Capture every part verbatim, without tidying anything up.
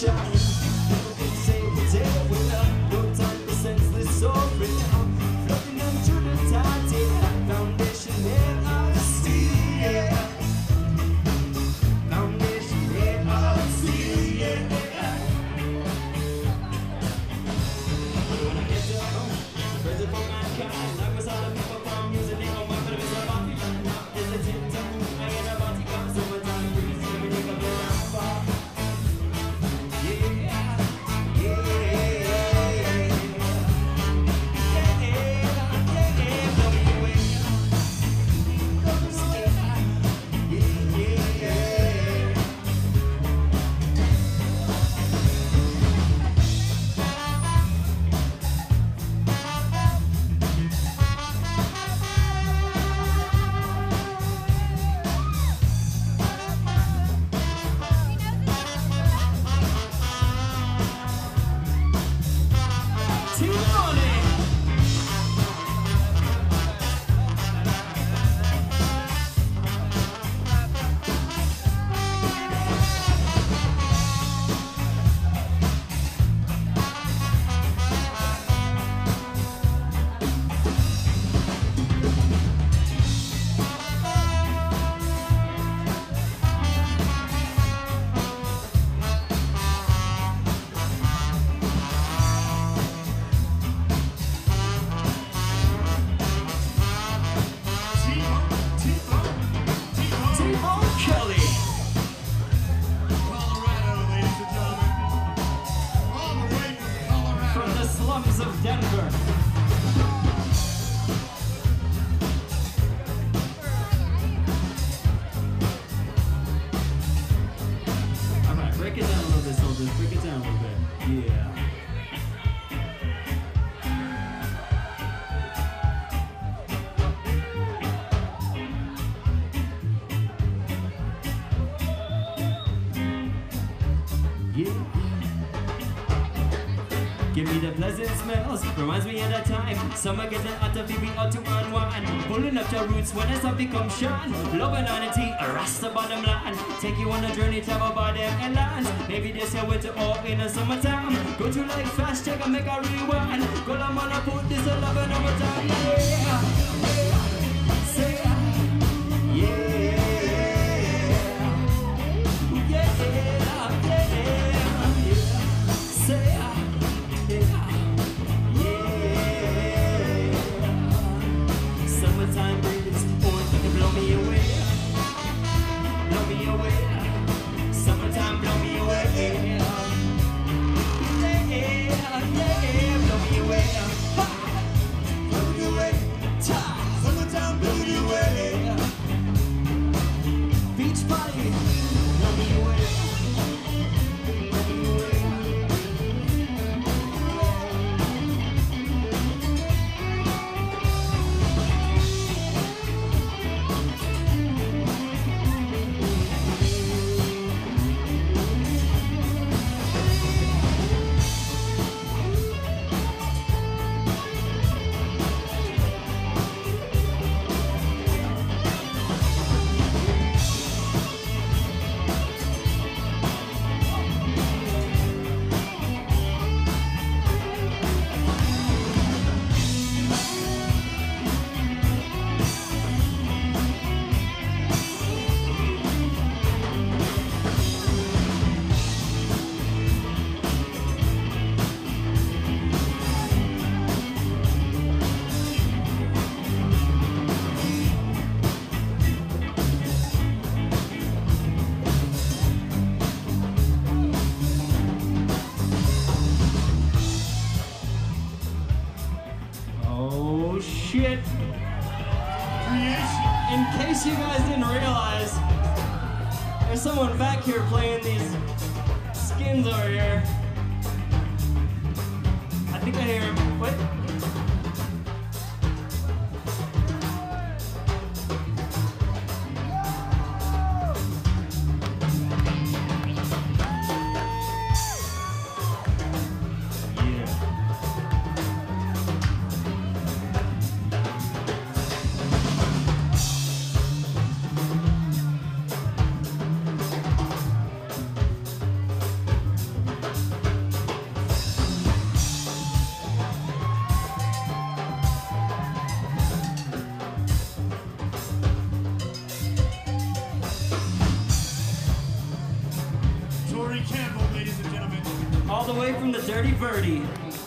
shine. People can say what they will, no time for senseless suffering. Floating onto the tide, yeah. Foundation made of steel, yeah. Foundation made of steel, yeah. But when I get to home, present for mankind, like us all the people from using it on my better is a body. There's a tip to move, I ain't a body got so much time breeze, every nigga been around far. Yeah, yeah, yeah, yeah, blow me away. Yeah, yeah, yeah. T-Money. T-Bone Kelly. Colorado, ladies and gentlemen. All the way from Colorado. From the slums of Denver. Alright, break it down a little bit, soldiers. Break it down a little bit. Yeah. Yeah. Give me the pleasant smells, reminds me of that time. Summer getting hotter, we out to unwind. Pulling up the roots when the sun become shine. Love and honesty, a rasta bottom line. Take you on a journey, travel by them and lands. Maybe this year winter or in the summertime. Go to like fast check and make a rewind. Go on, man, I put this a love and overtime. Yeah, yeah, say yeah, yeah. Summertime breeze, boy, blow me away, blow me away. Summertime, blow me away, yeah, yeah, yeah, blow me away, ha, blow me away, ta. Summertime, blow me away, beach party, blow me away, blow me away. Oh shit! In case you guys didn't realize, there's someone back here playing these skins over here. I think I hear him. What? the way from the Dirty Birdie.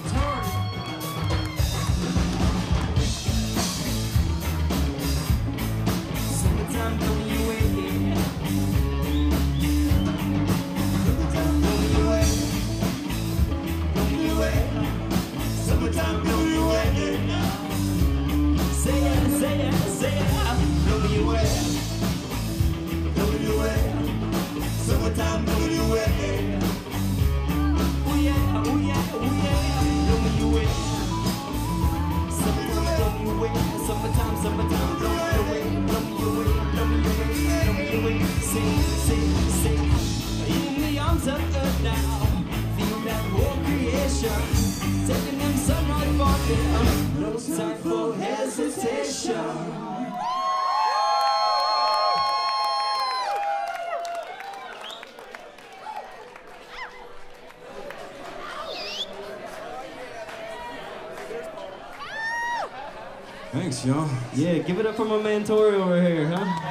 Summertime W A. W A. W A. Summertime W A. Say it, say it, say it. W A. W A. Summertime W A. Oh yeah, oh yeah, oh yeah. W A. Summertime W A. Summertime, summertime W A. W A, W A, W A. Sing, sing, sing. In the arms of earth now. Feel that whole creation. Taking them sunlight for them. No time for hesitation. Thanks, y'all. Yeah, give it up for my man Tori over here, huh?